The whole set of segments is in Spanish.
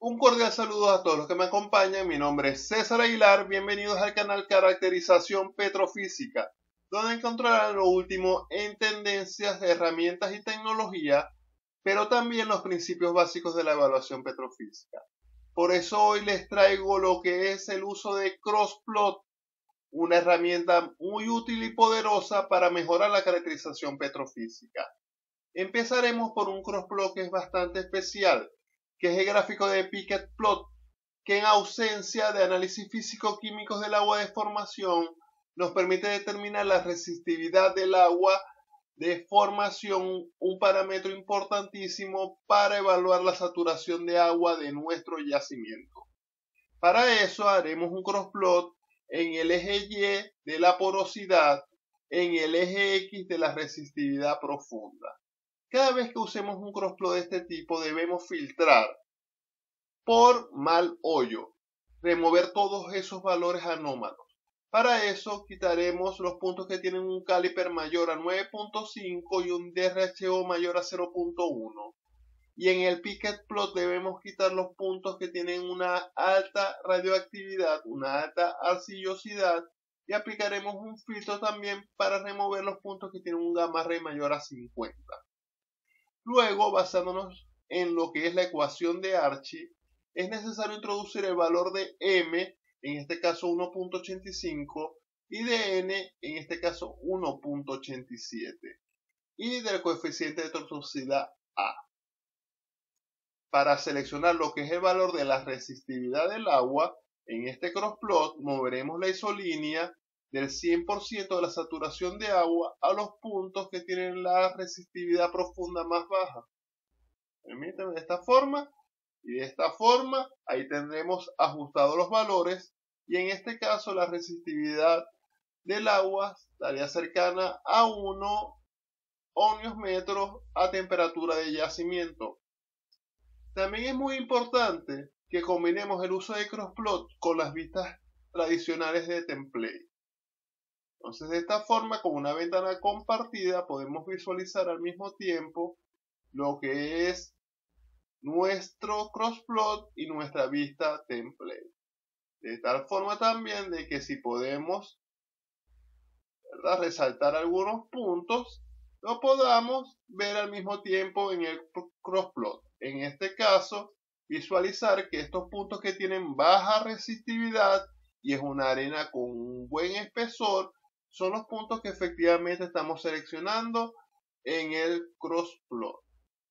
Un cordial saludo a todos los que me acompañan. Mi nombre es César Aguilar. Bienvenidos al canal Caracterización Petrofísica, donde encontrarán lo último en tendencias de herramientas y tecnología, pero también los principios básicos de la evaluación petrofísica. Por eso hoy les traigo lo que es el uso de Crossplot, una herramienta muy útil y poderosa para mejorar la caracterización petrofísica. Empezaremos por un crossplot que es bastante especial, que es el gráfico de Piquet Plot, que en ausencia de análisis físico-químicos del agua de formación nos permite determinar la resistividad del agua de formación, un parámetro importantísimo para evaluar la saturación de agua de nuestro yacimiento. Para eso haremos un crossplot en el eje Y de la porosidad, en el eje X de la resistividad profunda. Cada vez que usemos un crossplot de este tipo debemos filtrar por mal hoyo, remover todos esos valores anómalos. Para eso quitaremos los puntos que tienen un caliper mayor a 9.5 y un DRHO mayor a 0.1. Y en el Piquet Plot debemos quitar los puntos que tienen una alta radioactividad, una alta arcillosidad, y aplicaremos un filtro también para remover los puntos que tienen un gamma ray mayor a 50. Luego, basándonos en lo que es la ecuación de Archie, es necesario introducir el valor de M, en este caso 1.85, y de N, en este caso 1.87, y del coeficiente de tortuosidad A. Para seleccionar lo que es el valor de la resistividad del agua, en este crossplot moveremos la isolínea del 100% de la saturación de agua a los puntos que tienen la resistividad profunda más baja. Permítanme de esta forma, y de esta forma ahí tendremos ajustados los valores, y en este caso la resistividad del agua estaría cercana a 1 ohmios metros a temperatura de yacimiento. También es muy importante que combinemos el uso de Crossplot con las vistas tradicionales de template. Entonces, de esta forma, con una ventana compartida, podemos visualizar al mismo tiempo lo que es nuestro Crossplot y nuestra vista template. De tal forma también de que si podemos, ¿verdad?, resaltar algunos puntos, lo podamos ver al mismo tiempo en el Crossplot. En este caso, visualizar que estos puntos que tienen baja resistividad y es una arena con un buen espesor, son los puntos que efectivamente estamos seleccionando en el Crossplot.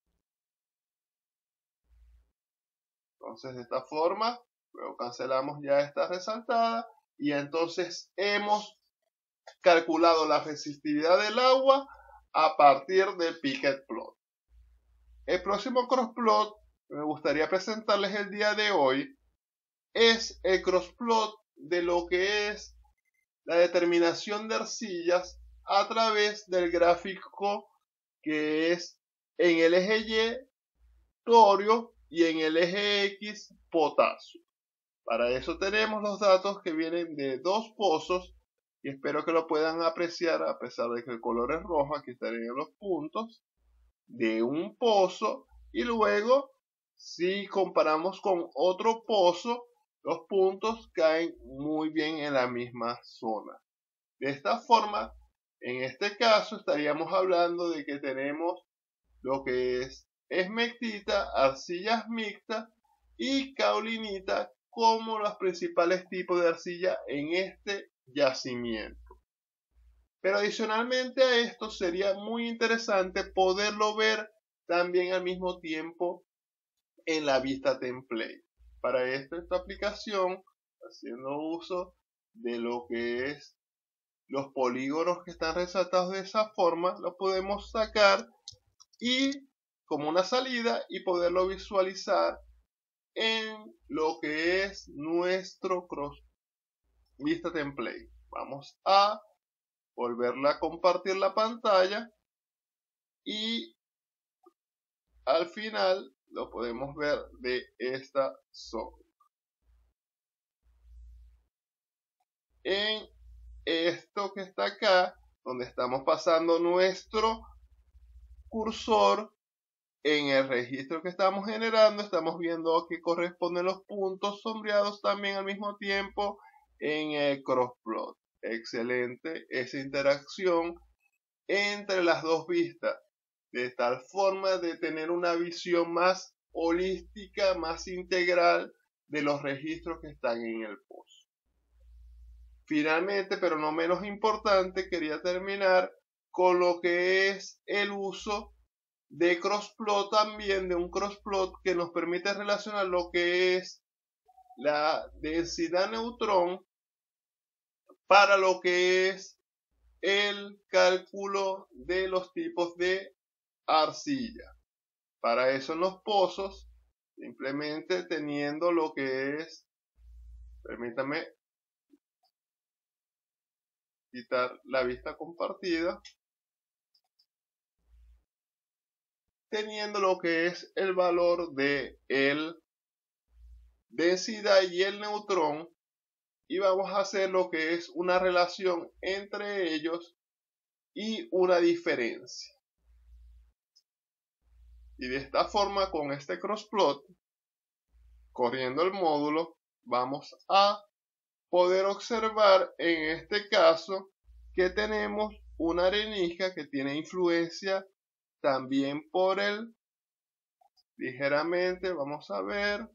Entonces, de esta forma, luego cancelamos ya esta resaltada y entonces hemos calculado la resistividad del agua a partir del Piquet Plot. El próximo crossplot que me gustaría presentarles el día de hoy es el crossplot de lo que es la determinación de arcillas a través del gráfico que es en el eje Y torio y en el eje X potasio. Para eso tenemos los datos que vienen de dos pozos y espero que lo puedan apreciar a pesar de que el color es rojo. Aquí estarían los puntos de un pozo y luego si comparamos con otro pozo, los puntos caen muy bien en la misma zona. De esta forma, en este caso estaríamos hablando de que tenemos lo que es esmectita, arcillas mixtas y caulinita como los principales tipos de arcilla en este yacimiento. Pero adicionalmente a esto sería muy interesante poderlo ver también al mismo tiempo en la vista template. Para esto, esta aplicación, haciendo uso de lo que es los polígonos que están resaltados de esa forma, lo podemos sacar y como una salida y poderlo visualizar en lo que es nuestro vista template. Vamos a volverla a compartir la pantalla y al final lo podemos ver de esta zona. En esto que está acá, donde estamos pasando nuestro cursor, en el registro que estamos generando estamos viendo que corresponden los puntos sombreados también al mismo tiempo en el crossplot. Excelente esa interacción entre las dos vistas, de tal forma de tener una visión más holística, más integral de los registros que están en el pozo. Finalmente, pero no menos importante, quería terminar con lo que es el uso de crossplot también, de un crossplot que nos permite relacionar lo que es la densidad neutrón para lo que es el cálculo de los tipos de arcilla. Para eso en los pozos, simplemente teniendo lo que es, permítame quitar la vista compartida, teniendo lo que es el valor de el densidad y el neutrón, y vamos a hacer lo que es una relación entre ellos y una diferencia. Y de esta forma, con este crossplot, corriendo el módulo, vamos a poder observar en este caso que tenemos una arenisca que tiene influencia también por el, ligeramente, vamos a ver,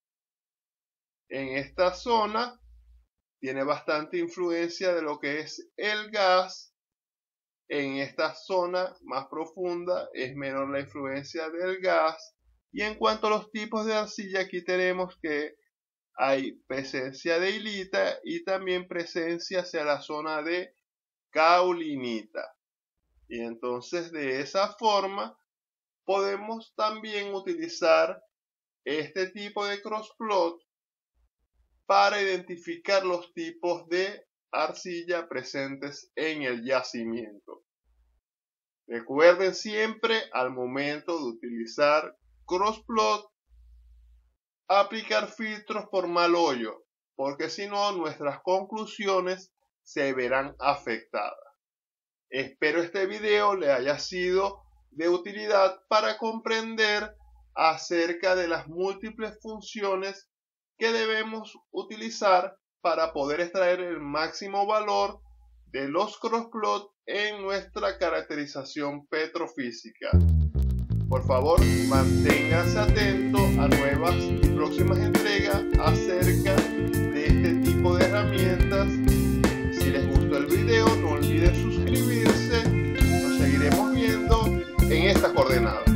en esta zona tiene bastante influencia de lo que es el gas. En esta zona más profunda es menor la influencia del gas. Y en cuanto a los tipos de arcilla, aquí tenemos que hay presencia de hilita y también presencia hacia la zona de caulinita. Y entonces de esa forma podemos también utilizar este tipo de crossplot para identificar los tipos de arcilla presentes en el yacimiento. Recuerden siempre al momento de utilizar crossplot aplicar filtros por mal hoyo, porque si no nuestras conclusiones se verán afectadas. Espero este video le haya sido de utilidad para comprender acerca de las múltiples funciones que debemos utilizar para poder extraer el máximo valor de los crossplot en nuestra caracterización petrofísica. Por favor, manténganse atentos a nuevas y próximas entregas acerca de este tipo de herramientas. Si les gustó el video, no olviden suscribirse. Nos seguiremos viendo en estas coordenadas.